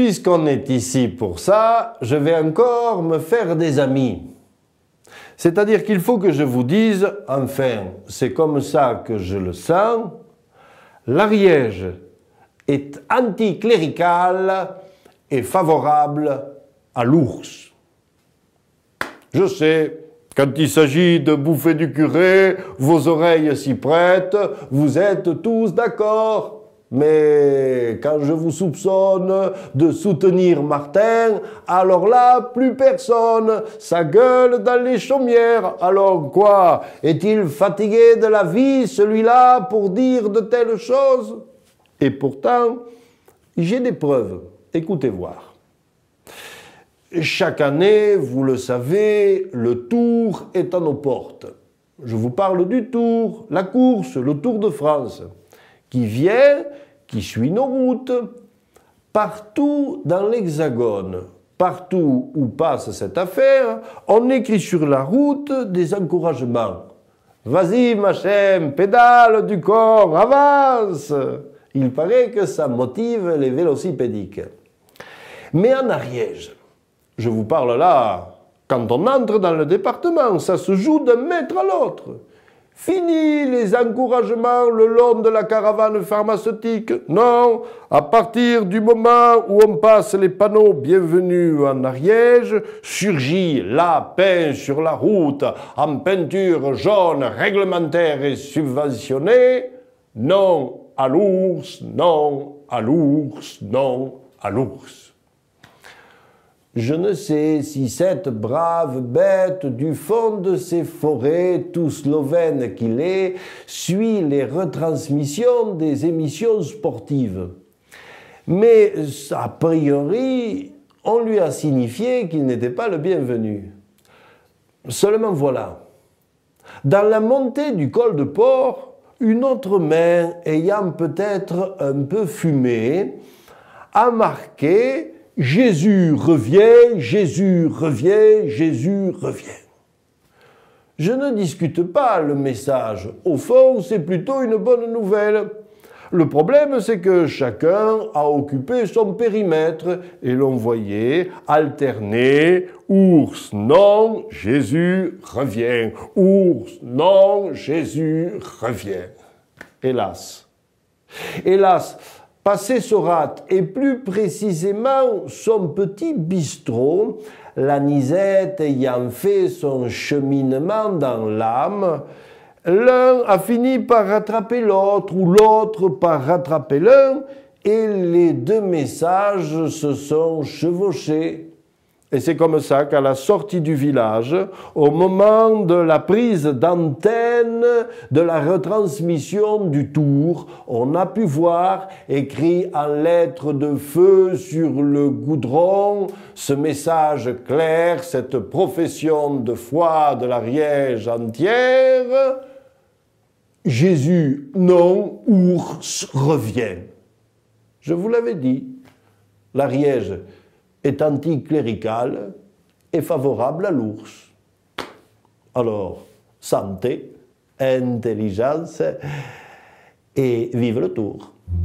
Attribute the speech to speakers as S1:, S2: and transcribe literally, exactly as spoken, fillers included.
S1: puisqu'on est ici pour ça, je vais encore me faire des amis. C'est-à-dire qu'il faut que je vous dise, enfin, c'est comme ça que je le sens, l'Ariège est anticlérical et favorable à l'ours. Je sais, quand il s'agit de bouffer du curé, vos oreilles s'y prêtent, vous êtes tous d'accord. Mais quand je vous soupçonne de soutenir Martin, alors là, plus personne, ça gueule dans les chaumières. Alors quoi? Est-il fatigué de la vie, celui-là, pour dire de telles choses? Et pourtant, j'ai des preuves. Écoutez voir. Chaque année, vous le savez, le Tour est à nos portes. Je vous parle du Tour, la course, le Tour de France, qui vient, qui suit nos routes, partout dans l'Hexagone, partout où passe cette affaire, on écrit sur la route des encouragements. Vas-y, machin, pédale du corps, avance! Il paraît que ça motive les vélocipédiques. Mais en Ariège, je vous parle là, quand on entre dans le département, ça se joue d'un mètre à l'autre. Fini les encouragements le long de la caravane pharmaceutique. Non, à partir du moment où on passe les panneaux « Bienvenue en Ariège », surgit là, peint sur la route, en peinture jaune réglementaire et subventionnée, « Non à l'ours, non à l'ours, non à l'ours ». Je ne sais si cette brave bête du fond de ces forêts, tout slovène qu'il est, suit les retransmissions des émissions sportives. Mais a priori, on lui a signifié qu'il n'était pas le bienvenu. Seulement voilà, dans la montée du col de Port, une autre main ayant peut-être un peu fumé a marqué « Jésus revient, Jésus revient, Jésus revient ». Je ne discute pas le message. Au fond, c'est plutôt une bonne nouvelle. Le problème, c'est que chacun a occupé son périmètre et l'on voyait alterner « Ours, non, Jésus revient. Ours, non, Jésus revient. » Hélas. Hélas. Passé Sorate, et plus précisément son petit bistrot, l'anisette ayant fait son cheminement dans l'âme, l'un a fini par rattraper l'autre, ou l'autre par rattraper l'un, et les deux messages se sont chevauchés. Et c'est comme ça qu'à la sortie du village, au moment de la prise d'antenne de la retransmission du Tour, on a pu voir, écrit en lettres de feu sur le goudron, ce message clair, cette profession de foi de l'Ariège entière. Jésus, non, ours, revient. Je vous l'avais dit, l'Ariège est anticlérical et favorable à l'ours. Alors, santé, intelligence et vive le Tour.